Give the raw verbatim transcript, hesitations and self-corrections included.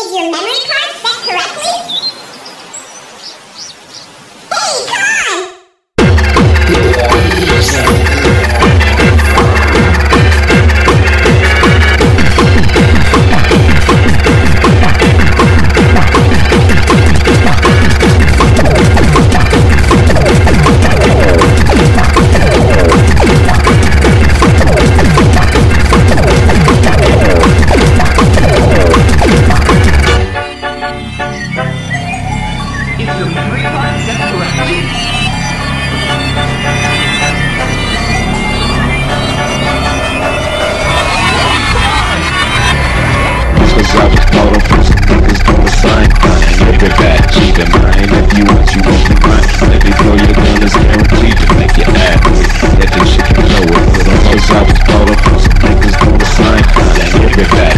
Is your memory card set correctly? Hey, come on! I was brought up on some niggas doing the same thing. Every